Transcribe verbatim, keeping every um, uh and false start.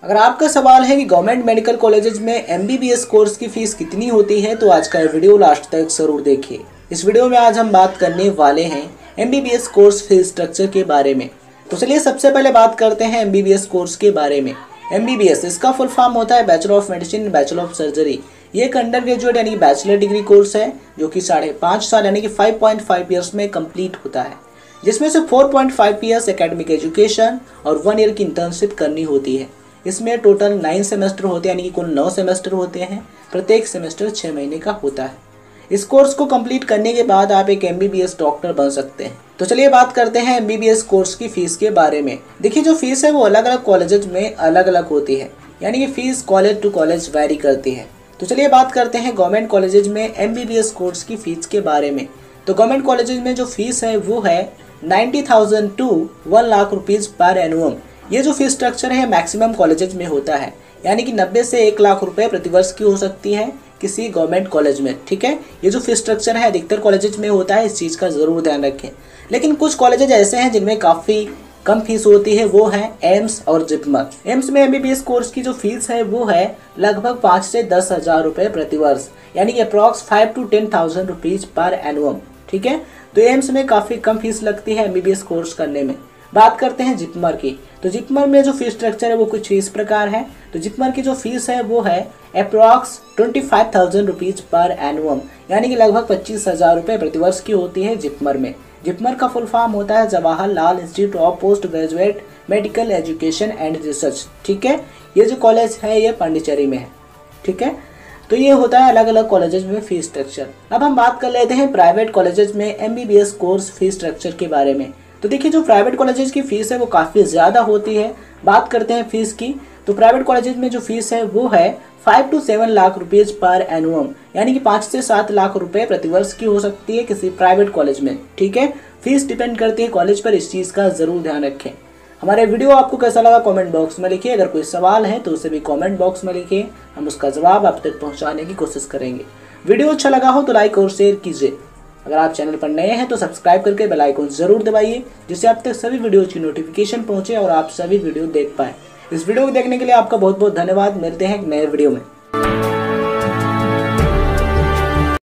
अगर आपका सवाल है कि गवर्नमेंट मेडिकल कॉलेजेस में एमबीबीएस कोर्स की फीस कितनी होती है तो आज का वीडियो लास्ट तक जरूर देखिए। इस वीडियो में आज हम बात करने वाले हैं एमबीबीएस कोर्स फीस स्ट्रक्चर के बारे में। तो चलिए सबसे पहले बात करते हैं एमबीबीएस कोर्स के बारे में। एमबीबीएस इसका फुल फॉर्म होता है bachelor of medicine bachelor of surgery. ये एक अंडर ग्रेजुएट यानी बैचलर डिग्री कोर्स है जो कि साढ़े पाँच साल यानी कि फाइव पॉइंट फाइव ईयर्स में कंप्लीट होता है, जिसमें से four point five years academic education और वन ईयर की इंटर्नशिप करनी होती है। इसमें टोटल नाइन सेमेस्टर होते हैं यानी कि कुल नौ सेमेस्टर होते हैं। प्रत्येक सेमेस्टर छः महीने का होता है। इस कोर्स को कंप्लीट करने के बाद आप एक एमबीबीएस डॉक्टर बन सकते हैं। तो चलिए बात करते हैं एमबीबीएस कोर्स की फीस के बारे में। देखिए जो फीस है वो अलग अलग कॉलेजेस में अलग अलग होती है, यानी कि fees college to college vary करती है। तो चलिए बात करते हैं गवर्नमेंट कॉलेजेस में एमबीबीएस कोर्स की फीस के बारे में। तो गवर्नमेंट कॉलेजेस में जो फीस है वो है ninety thousand to one lakh rupees per annum. ये जो फीस स्ट्रक्चर है मैक्सिमम कॉलेजेस में होता है, यानी कि नब्बे से एक लाख रुपए प्रतिवर्ष की हो सकती है किसी गवर्नमेंट कॉलेज में। ठीक है, ये जो फीस स्ट्रक्चर है अधिकतर कॉलेजेस में होता है, इस चीज़ का ज़रूर ध्यान रखें। लेकिन कुछ कॉलेजेस ऐसे हैं जिनमें काफ़ी कम फीस होती है, वो है एम्स और जिपमर। एम्स में एमबीबीएस कोर्स की जो फीस है वो है लगभग पाँच से दस हज़ार रुपये प्रतिवर्ष, यानी कि approx five to ten thousand rupees per annum. ठीक है, तो एम्स में काफ़ी कम फीस लगती है एमबीबीएस कोर्स करने में। बात करते हैं जिपमर की। तो जिपमर में जो फीस स्ट्रक्चर है वो कुछ इस प्रकार है। तो जिपमर की जो फीस है वो है approx twenty five thousand rupees per annum, यानी कि लगभग पच्चीस हज़ार रुपये प्रतिवर्ष की होती है जिपमर में। जिपमर का फुल फॉर्म होता है Jawaharlal institute of post graduate medical education and research. ठीक है, ये जो कॉलेज है ये पांडिचेरी में है। ठीक है, तो ये होता है अलग अलग कॉलेजेस में फीस स्ट्रक्चर। अब हम बात कर लेते हैं प्राइवेट कॉलेजेस में एमबीबीएस कोर्स फीस स्ट्रक्चर के बारे में। तो देखिए जो प्राइवेट कॉलेजेस की फीस है वो काफ़ी ज़्यादा होती है। बात करते हैं फीस की, तो प्राइवेट कॉलेजेस में जो फीस है वो है five to seven lakh rupees per annum, यानी कि पाँच से सात लाख रुपए प्रतिवर्ष की हो सकती है किसी प्राइवेट कॉलेज में। ठीक है, फीस डिपेंड करती है कॉलेज पर, इस चीज़ का ज़रूर ध्यान रखें। हमारे वीडियो आपको कैसा लगा कमेंट बॉक्स में लिखिए। अगर कोई सवाल है तो उसे भी कमेंट बॉक्स में लिखिए, हम उसका जवाब आप तक पहुँचाने की कोशिश करेंगे। वीडियो अच्छा लगा हो तो लाइक और शेयर कीजिए। अगर आप चैनल पर नए हैं तो सब्सक्राइब करके बेल आइकन जरूर दबाइए, जिससे आप तक सभी वीडियोज की नोटिफिकेशन पहुंचे और आप सभी वीडियो देख पाएं। इस वीडियो को देखने के लिए आपका बहुत बहुत धन्यवाद। मिलते हैं एक नए वीडियो में।